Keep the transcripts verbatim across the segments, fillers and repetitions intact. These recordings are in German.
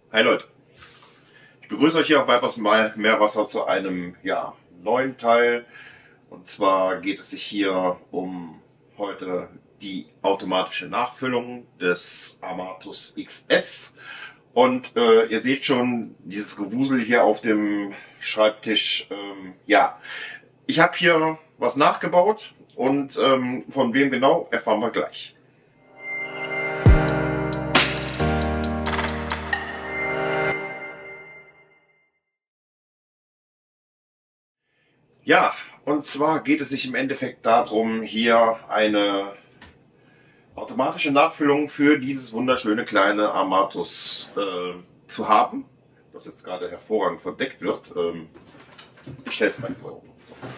Hi Leute, ich begrüße euch hier auf Weibers Meerwasser zu einem ja, neuen Teil. Und zwar geht es sich hier um heute die automatische Nachfüllung des Amatus X S. Und äh, ihr seht schon dieses Gewusel hier auf dem Schreibtisch. Ähm, ja, ich habe hier was nachgebaut und ähm, von wem genau erfahren wir gleich. Ja, und zwar geht es sich im Endeffekt darum, hier eine automatische Nachfüllung für dieses wunderschöne kleine Amatus äh, zu haben, das jetzt gerade hervorragend verdeckt wird. Ähm, ich stelle es mal hier oben.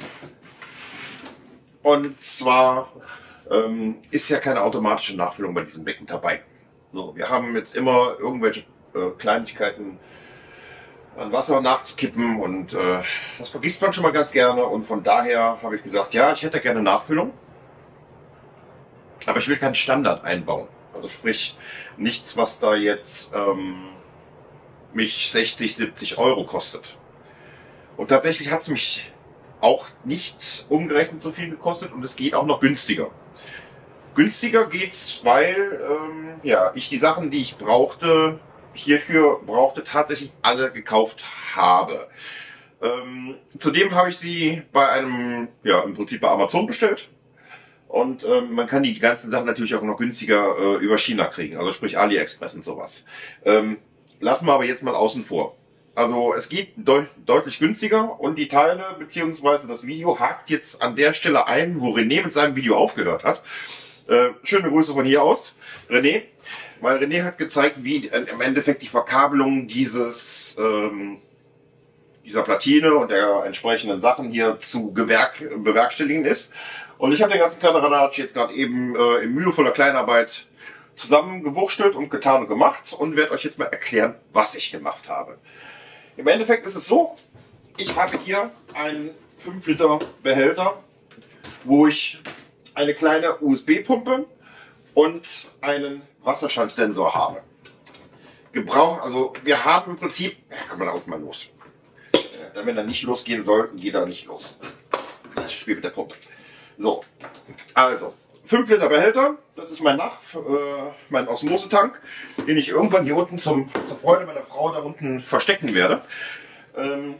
Und zwar ähm, ist ja keine automatische Nachfüllung bei diesem Becken dabei. So, wir haben jetzt immer irgendwelche äh, Kleinigkeiten an Wasser nachzukippen und äh, das vergisst man schon mal ganz gerne, und von daher habe ich gesagt, ja, ich hätte gerne Nachfüllung, aber ich will keinen Standard einbauen, also sprich nichts, was da jetzt ähm, mich sechzig, siebzig Euro kostet. Und tatsächlich hat es mich auch nicht umgerechnet so viel gekostet und es geht auch noch günstiger. Günstiger geht's, weil ähm, ja, ich die Sachen, die ich brauchte, hierfür brauchte, tatsächlich alle gekauft habe. Ähm, zudem habe ich sie bei einem, ja, im Prinzip bei Amazon bestellt. Und ähm, man kann die ganzen Sachen natürlich auch noch günstiger äh, über China kriegen, also sprich AliExpress und sowas. Ähm, lassen wir aber jetzt mal außen vor. Also es geht de deutlich günstiger und die Teile bzw. das Video hakt jetzt an der Stelle ein, wo René mit seinem Video aufgehört hat. Äh, schöne Grüße von hier aus, René. Weil René hat gezeigt, wie im Endeffekt die Verkabelung dieses, ähm, dieser Platine und der entsprechenden Sachen hier zu gewerk bewerkstelligen ist. Und ich habe den ganzen kleinen Radatsch jetzt gerade eben äh, in mühevoller Kleinarbeit zusammengewurschtelt und getan und gemacht und werde euch jetzt mal erklären, was ich gemacht habe. Im Endeffekt ist es so, ich habe hier einen fünf Liter Behälter, wo ich eine kleine U S B-Pumpe und einen Wasserstandssensor habe. Gebrauch, also wir haben im Prinzip, ja, kommen wir da unten mal los. Dann, wenn er nicht losgehen soll, geht er nicht los. Das Spiel mit der Pumpe. So, also fünf Liter Behälter, das ist mein Nach, äh, mein Osmosetank, den ich irgendwann hier unten zum, zur Freude meiner Frau da unten verstecken werde. Ähm,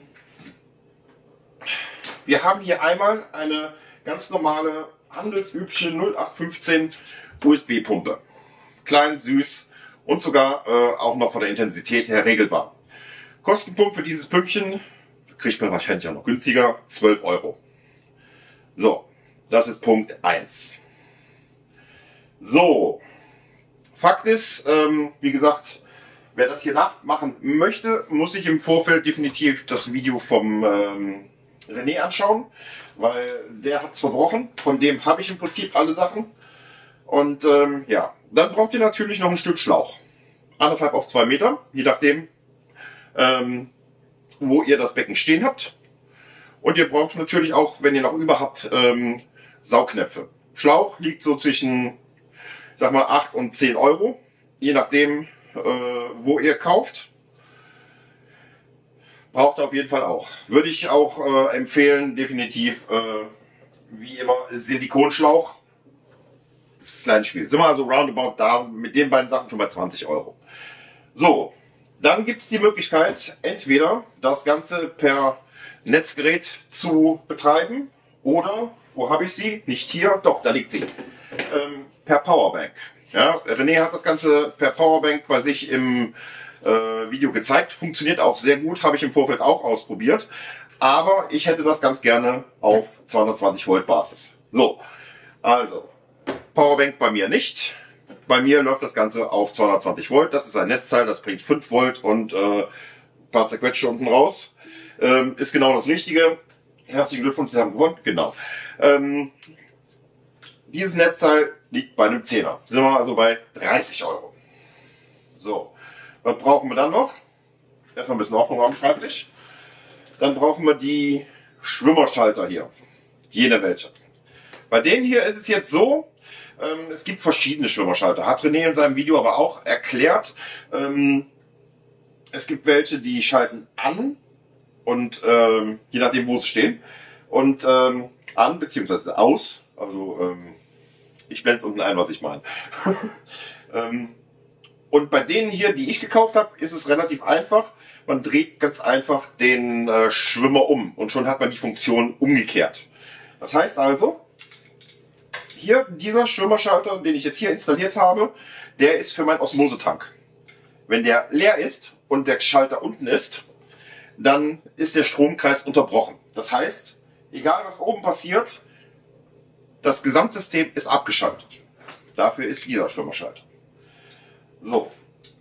wir haben hier einmal eine ganz normale handelsübliche null acht fünfzehn U S B-Pumpe. Klein, süß und sogar äh, auch noch von der Intensität her regelbar. Kostenpunkt für dieses Püppchen, kriegt man wahrscheinlich auch noch günstiger, zwölf Euro. So, das ist Punkt eins. So, Fakt ist, ähm, wie gesagt, wer das hier nachmachen möchte, muss sich im Vorfeld definitiv das Video vom ähm, René anschauen, weil der hat es verbrochen. Von dem habe ich im Prinzip alle Sachen. Und ähm, ja, dann braucht ihr natürlich noch ein Stück Schlauch. Anderthalb auf zwei Meter, je nachdem, ähm, wo ihr das Becken stehen habt. Und ihr braucht natürlich auch, wenn ihr noch über habt, ähm, Saugnäpfe. Schlauch liegt so zwischen, sag mal, acht und zehn Euro, je nachdem, äh, wo ihr kauft. Braucht ihr auf jeden Fall auch. Würde ich auch äh, empfehlen, definitiv, äh, wie immer, Silikonschlauch. Kleines Spiel. Sind wir also roundabout da mit den beiden Sachen schon bei zwanzig Euro. So, dann gibt es die Möglichkeit, entweder das Ganze per Netzgerät zu betreiben oder, wo habe ich sie? Nicht hier, doch, da liegt sie. Ähm, per Powerbank. Ja, René hat das Ganze per Powerbank bei sich im äh, Video gezeigt. Funktioniert auch sehr gut, habe ich im Vorfeld auch ausprobiert. Aber ich hätte das ganz gerne auf zweihundertzwanzig Volt Basis. So, also Powerbank bei mir nicht. Bei mir läuft das Ganze auf zweihundertzwanzig Volt. Das ist ein Netzteil, das bringt fünf Volt und äh, ein paar zerquetschte unten raus. Ähm, ist genau das Richtige. Herzlichen Glückwunsch, Sie haben gewonnen. Genau. Ähm, dieses Netzteil liegt bei einem Zehner. Sind wir also bei dreißig Euro. So, was brauchen wir dann noch? Erstmal ein bisschen Ordnung am Schreibtisch. Dann brauchen wir die Schwimmerschalter hier. Jene welche. Bei denen hier ist es jetzt so, ähm, es gibt verschiedene Schwimmerschalter. Hat René in seinem Video aber auch erklärt. Ähm, es gibt welche, die schalten an und ähm, je nachdem, wo sie stehen und ähm, an bzw. aus. Also ähm, ich blende es unten ein, was ich meine. ähm, und bei denen hier, die ich gekauft habe, ist es relativ einfach. Man dreht ganz einfach den äh, Schwimmer um und schon hat man die Funktion umgekehrt. Das heißt also, hier dieser Schwimmerschalter, den ich jetzt hier installiert habe, der ist für meinen Osmosetank. Wenn der leer ist und der Schalter unten ist, dann ist der Stromkreis unterbrochen. Das heißt, egal was oben passiert, das Gesamtsystem ist abgeschaltet. Dafür ist dieser Schwimmerschalter. So.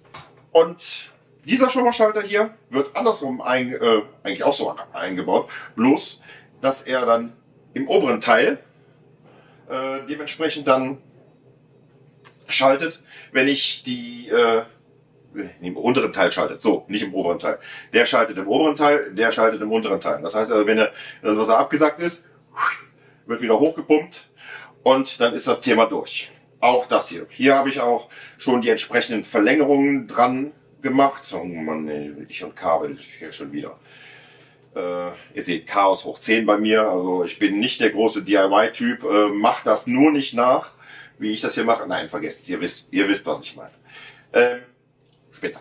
Und dieser Schwimmerschalter hier wird andersrum ein, äh, eigentlich auch so eingebaut, bloß dass er dann im oberen Teil äh, dementsprechend dann schaltet, wenn ich die äh, im unteren Teil schaltet. So, nicht im oberen Teil. Der schaltet im oberen Teil, der schaltet im unteren Teil. Das heißt also, wenn er, das Wasser abgesackt ist, wird wieder hochgepumpt und dann ist das Thema durch. Auch das hier. Hier habe ich auch schon die entsprechenden Verlängerungen dran gemacht. Oh Mann, ich und Kabel hier schon wieder. Äh, ihr seht Chaos hoch zehn bei mir. Also ich bin nicht der große D I Y-Typ. Äh, macht das nur nicht nach, wie ich das hier mache. Nein, vergesst es. Ihr wisst, ihr wisst, was ich meine. Ähm, später.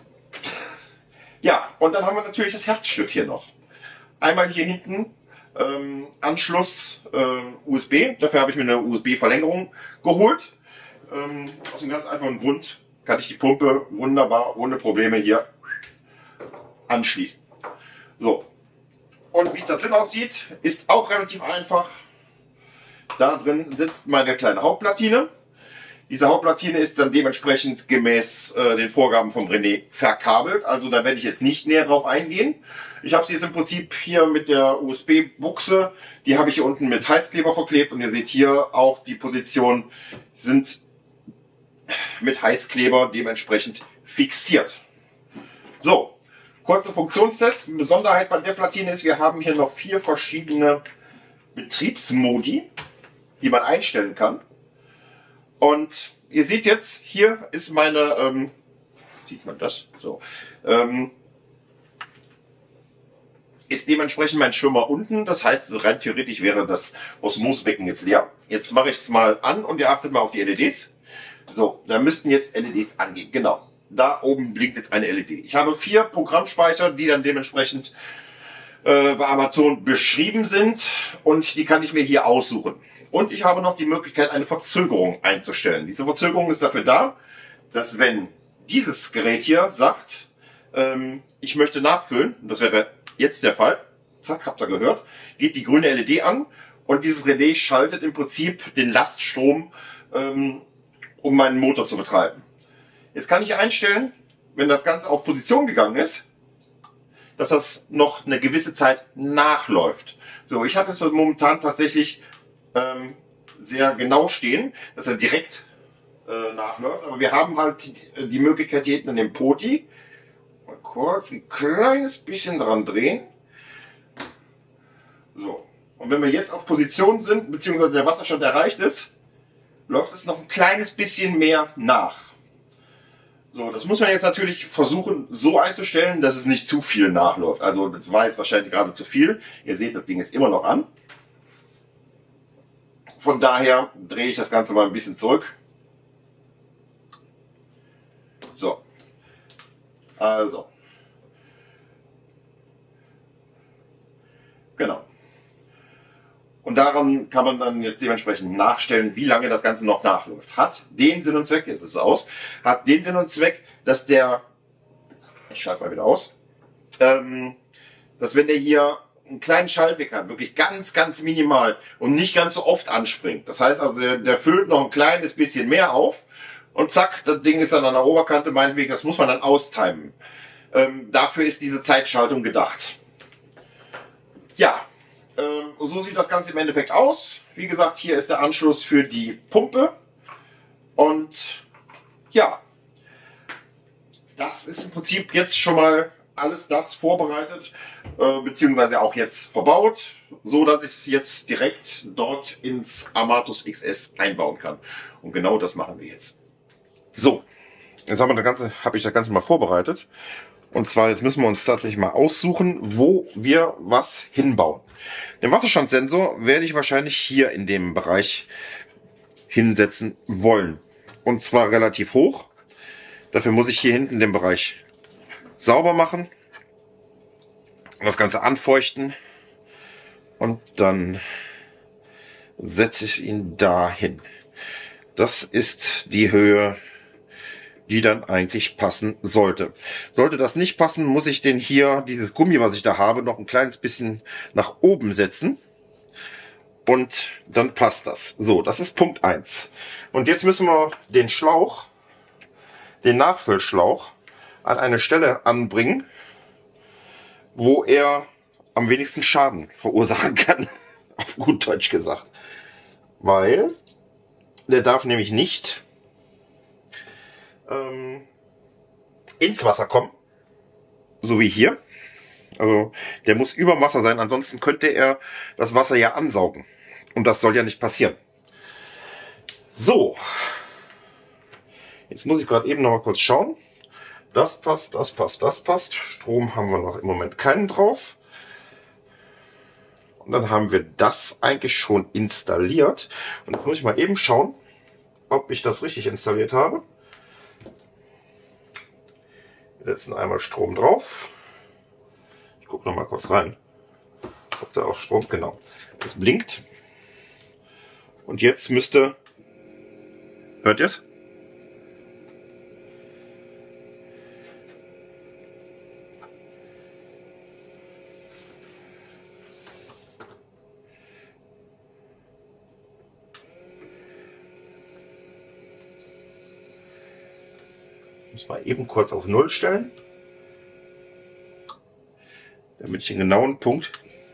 Ja, und dann haben wir natürlich das Herzstück hier noch. Einmal hier hinten ähm, Anschluss äh, U S B. Dafür habe ich mir eine U S B-Verlängerung geholt. Ähm, aus einem ganz einfachen Grund kann ich die Pumpe wunderbar ohne Probleme hier anschließen. So. Und wie es da drin aussieht, ist auch relativ einfach. Da drin sitzt meine kleine Hauptplatine. Diese Hauptplatine ist dann dementsprechend gemäß äh, den Vorgaben von René verkabelt. Also da werde ich jetzt nicht näher drauf eingehen. Ich habe sie jetzt im Prinzip hier mit der U S B-Buchse. Die habe ich hier unten mit Heißkleber verklebt. Und ihr seht hier auch die Positionen sind mit Heißkleber dementsprechend fixiert. So, kurzer Funktionstest. Eine Besonderheit bei der Platine ist, wir haben hier noch vier verschiedene Betriebsmodi, die man einstellen kann. Und ihr seht jetzt, hier ist meine, ähm, sieht man das? So, ähm, ist dementsprechend mein Schwimmer unten. Das heißt, rein theoretisch wäre das Osmosebecken jetzt leer. Jetzt mache ich es mal an und ihr achtet mal auf die L E Ds. So, da müssten jetzt L E Ds angehen. Genau, da oben blinkt jetzt eine L E D. Ich habe vier Programmspeicher, die dann dementsprechend äh, bei Amazon beschrieben sind und die kann ich mir hier aussuchen. Und ich habe noch die Möglichkeit, eine Verzögerung einzustellen. Diese Verzögerung ist dafür da, dass wenn dieses Gerät hier sagt, ähm, ich möchte nachfüllen, das wäre jetzt der Fall, zack, habt ihr gehört, geht die grüne L E D an und dieses Relais schaltet im Prinzip den Laststrom, ähm, um meinen Motor zu betreiben. Jetzt kann ich einstellen, wenn das Ganze auf Position gegangen ist, dass das noch eine gewisse Zeit nachläuft. So, ich habe es momentan tatsächlich ähm, sehr genau stehen, dass er direkt äh, nachläuft. Aber wir haben halt die, die Möglichkeit hier hinten in dem Poti, mal kurz ein kleines bisschen dran drehen. So, und wenn wir jetzt auf Position sind, beziehungsweise der Wasserstand erreicht ist, läuft es noch ein kleines bisschen mehr nach. So, das muss man jetzt natürlich versuchen so einzustellen, dass es nicht zu viel nachläuft. Also das war jetzt wahrscheinlich gerade zu viel. Ihr seht, das Ding ist immer noch an. Von daher drehe ich das Ganze mal ein bisschen zurück. So. Also. Genau. Und daran kann man dann jetzt dementsprechend nachstellen, wie lange das Ganze noch nachläuft. Hat den Sinn und Zweck, jetzt ist es aus, hat den Sinn und Zweck, dass der, ich schalte mal wieder aus, ähm, dass wenn der hier einen kleinen Schaltweg hat, wirklich ganz, ganz minimal und nicht ganz so oft anspringt. Das heißt also, der, der füllt noch ein kleines bisschen mehr auf und zack, das Ding ist dann an der Oberkante, meinetwegen, das muss man dann austimen. Ähm, dafür ist diese Zeitschaltung gedacht. Ja. So sieht das Ganze im Endeffekt aus. Wie gesagt, hier ist der Anschluss für die Pumpe. Und ja, das ist im Prinzip jetzt schon mal alles das vorbereitet, äh, beziehungsweise auch jetzt verbaut, so dass ich es jetzt direkt dort ins Amatus X S einbauen kann. Und genau das machen wir jetzt. So, jetzt haben wir das Ganze, habe ich das Ganze mal vorbereitet. Und zwar, jetzt müssen wir uns tatsächlich mal aussuchen, wo wir was hinbauen. Den Wasserstandssensor werde ich wahrscheinlich hier in dem Bereich hinsetzen wollen. Und zwar relativ hoch. Dafür muss ich hier hinten den Bereich sauber machen. Das Ganze anfeuchten. Und dann setze ich ihn dahin. Das ist die Höhe, die dann eigentlich passen sollte. Sollte das nicht passen, muss ich den hier, dieses Gummi, was ich da habe, noch ein kleines bisschen nach oben setzen. Und dann passt das. So, das ist Punkt eins. Und jetzt müssen wir den Schlauch, den Nachfüllschlauch, an eine Stelle anbringen, wo er am wenigsten Schaden verursachen kann. Auf gut Deutsch gesagt. Weil der darf nämlich nicht ähm, ins Wasser kommen. So wie hier. Also der muss über Wasser sein, ansonsten könnte er das Wasser ja ansaugen. Und das soll ja nicht passieren. So. Jetzt muss ich gerade eben noch mal kurz schauen. Das passt, das passt, das passt. Strom haben wir noch im Moment keinen drauf. Und dann haben wir das eigentlich schon installiert. Und jetzt muss ich mal eben schauen, ob ich das richtig installiert habe. Wir setzen einmal Strom drauf. Ich gucke noch mal kurz rein, ob da auch Strom, genau. Es blinkt. Und jetzt müsste, hört ihr es? Ich muss mal eben kurz auf Null stellen, damit ich den genauen Punkt,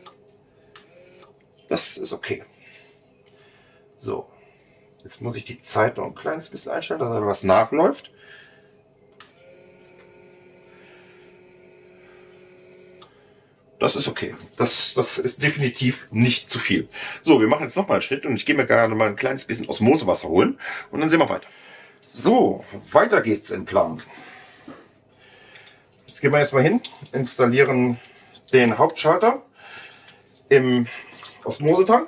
das ist okay. So, jetzt muss ich die Zeit noch ein kleines bisschen einstellen, dass da was nachläuft. Das ist okay. Das, das ist definitiv nicht zu viel. So, wir machen jetzt noch mal einen Schritt und ich gehe mir gerade mal ein kleines bisschen Osmosewasser holen und dann sehen wir weiter. So, weiter geht's im Plan. Jetzt gehen wir erstmal hin, installieren den Hauptschalter im Osmosetank.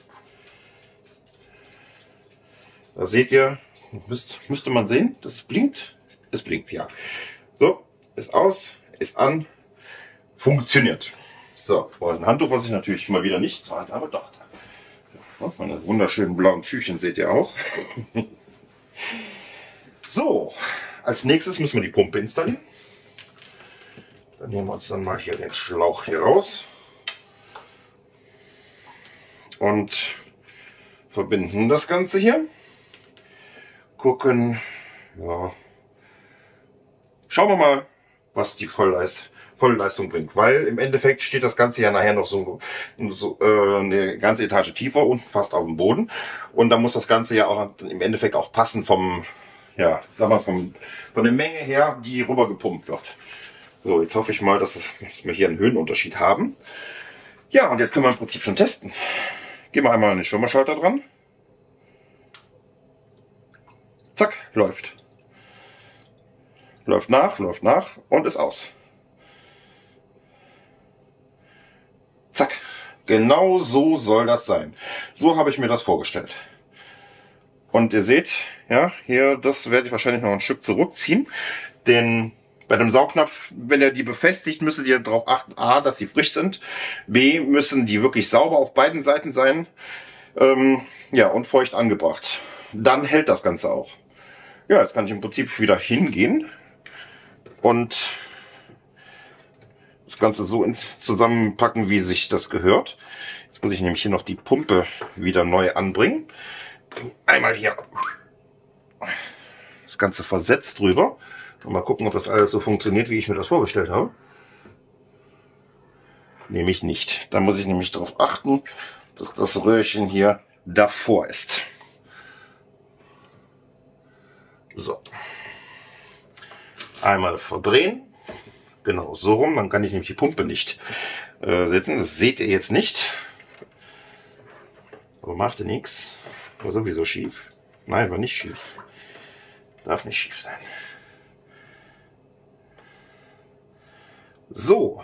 Da seht ihr, müsst, müsste man sehen, das blinkt. Es blinkt, ja. So, ist aus, ist an, funktioniert. So, ein Handtuch, was ich natürlich mal wieder nicht hatte, aber doch. Meine wunderschönen blauen Schüchchen seht ihr auch. So, als nächstes müssen wir die Pumpe installieren. Dann nehmen wir uns dann mal hier den Schlauch hier raus und verbinden das Ganze hier. Gucken, ja. Schauen wir mal, was die Vollleist Vollleistung bringt, weil im Endeffekt steht das Ganze ja nachher noch so, so äh, eine ganze Etage tiefer, unten fast auf dem Boden, und da muss das Ganze ja auch im Endeffekt auch passen vom, ja, sag mal, vom, von der Menge her, die rüber gepumpt wird. So, jetzt hoffe ich mal, dass, es, dass wir hier einen Höhenunterschied haben. Ja, und jetzt können wir im Prinzip schon testen. Gehen wir einmal an den Schirmerschalter dran. Zack, läuft. Läuft nach, läuft nach und ist aus. Zack. Genau so soll das sein. So habe ich mir das vorgestellt. Und ihr seht, ja, hier, das werde ich wahrscheinlich noch ein Stück zurückziehen. Denn bei dem Saugnapf, wenn ihr die befestigt, müsstet ihr darauf achten, a, dass sie frisch sind, b, müssen die wirklich sauber auf beiden Seiten sein, ähm, ja, und feucht angebracht. Dann hält das Ganze auch. Ja, jetzt kann ich im Prinzip wieder hingehen und das Ganze so zusammenpacken, wie sich das gehört. Jetzt muss ich nämlich hier noch die Pumpe wieder neu anbringen. Einmal hier das Ganze versetzt drüber. Und mal gucken, ob das alles so funktioniert, wie ich mir das vorgestellt habe. Nämlich nicht. Da muss ich nämlich darauf achten, dass das Röhrchen hier davor ist. So. Einmal verdrehen. Genau so rum. Dann kann ich nämlich die Pumpe nicht äh, setzen. Das seht ihr jetzt nicht. Aber machte nichts. War sowieso schief. Nein, war nicht schief. Darf nicht schief sein. So.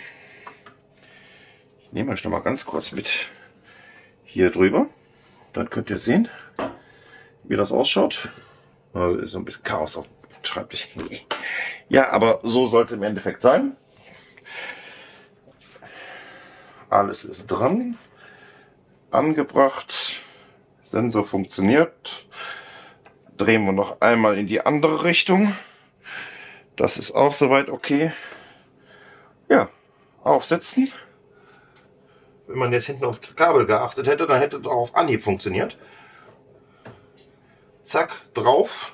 Ich nehme euch noch mal ganz kurz mit hier drüber. Dann könnt ihr sehen, wie das ausschaut. Also ist so ein bisschen Chaos auf dem Schreibtisch. Ja, aber so sollte es im Endeffekt sein. Alles ist dran. Angebracht. Sensor funktioniert. Drehen wir noch einmal in die andere Richtung. Das ist auch soweit okay. Ja, aufsetzen. Wenn man jetzt hinten auf das Kabel geachtet hätte, dann hätte es auch auf Anhieb funktioniert. Zack, drauf.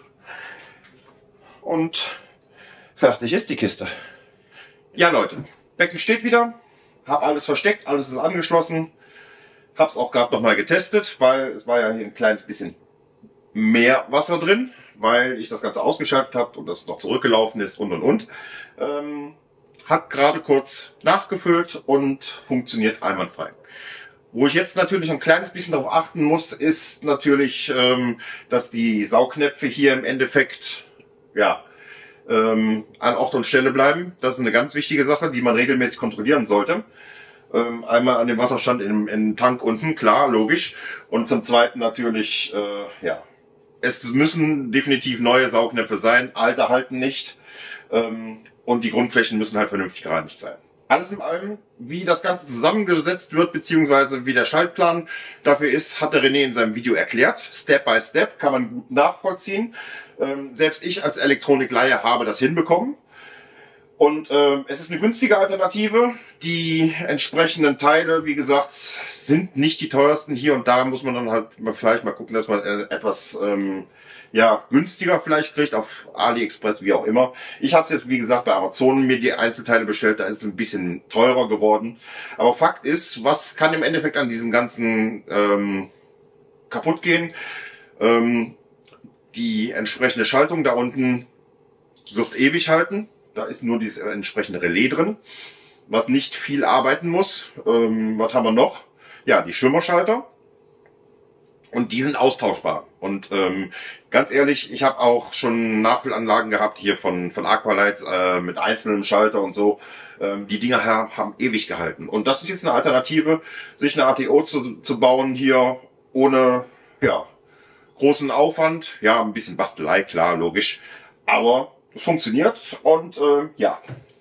Und fertig ist die Kiste. Ja Leute, Becken steht wieder. Hab alles versteckt, alles ist angeschlossen. Hab's auch gerade noch mal getestet, weil es war ja hier ein kleines bisschen mehr Wasser drin, weil ich das Ganze ausgeschaltet habe und das noch zurückgelaufen ist und und und. Ähm, hat gerade kurz nachgefüllt und funktioniert einwandfrei. Wo ich jetzt natürlich ein kleines bisschen darauf achten muss, ist natürlich, ähm, dass die Saugnäpfe hier im Endeffekt ja ähm, an Ort und Stelle bleiben. Das ist eine ganz wichtige Sache, die man regelmäßig kontrollieren sollte. Ähm, einmal an dem Wasserstand im, im Tank unten, klar, logisch. Und zum Zweiten natürlich, äh, ja, es müssen definitiv neue Saugnäpfe sein, alte halten nicht. Ähm, und die Grundflächen müssen halt vernünftig gereinigt sein. Alles in allem, wie das Ganze zusammengesetzt wird, beziehungsweise wie der Schaltplan dafür ist, hat der René in seinem Video erklärt. Step by Step kann man gut nachvollziehen. Ähm, selbst ich als Elektronikleihe habe das hinbekommen. Und äh, es ist eine günstige Alternative. Die entsprechenden Teile, wie gesagt, sind nicht die teuersten. Hier und da muss man dann halt vielleicht mal gucken, dass man äh, etwas ähm, ja günstiger vielleicht kriegt, auf AliExpress, wie auch immer. Ich habe es jetzt, wie gesagt, bei Amazon mir die Einzelteile bestellt. Da ist es ein bisschen teurer geworden. Aber Fakt ist, was kann im Endeffekt an diesem Ganzen ähm, kaputt gehen? Ähm, die entsprechende Schaltung da unten wird ewig halten. Da ist nur dieses entsprechende Relais drin, was nicht viel arbeiten muss. Ähm, was haben wir noch? Ja, die Schwimmerschalter. Und die sind austauschbar. Und ähm, ganz ehrlich, ich habe auch schon Nachfüllanlagen gehabt hier von von Aqualight äh, mit einzelnen Schalter und so. Ähm, die Dinger haben, haben ewig gehalten. Und das ist jetzt eine Alternative, sich eine A T O zu, zu bauen hier ohne ja großen Aufwand. Ja, ein bisschen Bastelei, klar, logisch. Aber es funktioniert und äh, ja.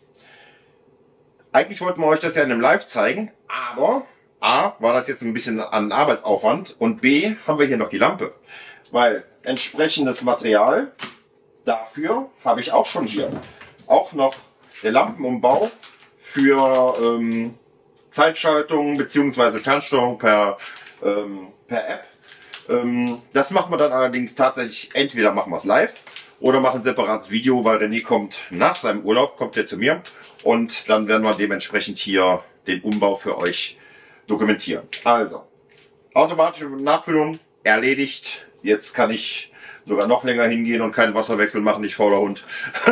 Eigentlich wollten wir euch das ja in einem Live zeigen, aber A, war das jetzt ein bisschen an Arbeitsaufwand und B, haben wir hier noch die Lampe. Weil entsprechendes Material dafür habe ich auch schon hier. Auch noch der Lampenumbau für ähm, Zeitschaltung bzw. Fernsteuerung per, ähm, per App. Ähm, das machen wir dann allerdings tatsächlich, entweder machen wir es live oder machen ein separates Video, weil René kommt nach seinem Urlaub, kommt er zu mir und dann werden wir dementsprechend hier den Umbau für euch dokumentieren. Also, automatische Nachfüllung erledigt. Jetzt kann ich sogar noch länger hingehen und keinen Wasserwechsel machen, ich fauler Hund.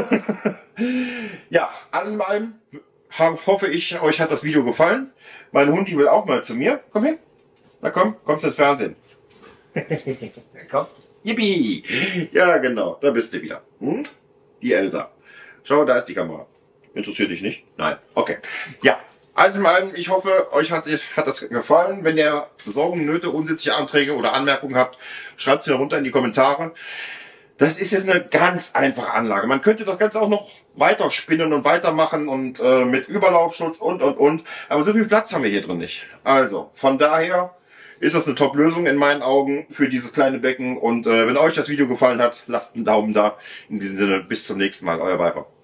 Ja, alles in allem hoffe ich, euch hat das Video gefallen. Mein Hund, die will auch mal zu mir. Komm her. Na komm, kommst ins Fernsehen. Komm. Yippie! Ja, genau, da bist du wieder. Hm? Die Elsa. Schau, da ist die Kamera. Interessiert dich nicht? Nein. Okay. Ja, alles in allem, ich hoffe, euch hat, hat das gefallen. Wenn ihr Sorgen, Nöte, unsittliche Anträge oder Anmerkungen habt, schreibt es mir runter in die Kommentare. Das ist jetzt eine ganz einfache Anlage. Man könnte das Ganze auch noch weiter spinnen und weitermachen und äh, mit Überlaufschutz und, und, und. Aber so viel Platz haben wir hier drin nicht. Also, von daher ist das eine Top-Lösung in meinen Augen für dieses kleine Becken. Und äh, wenn euch das Video gefallen hat, lasst einen Daumen da. In diesem Sinne, bis zum nächsten Mal, euer Viper.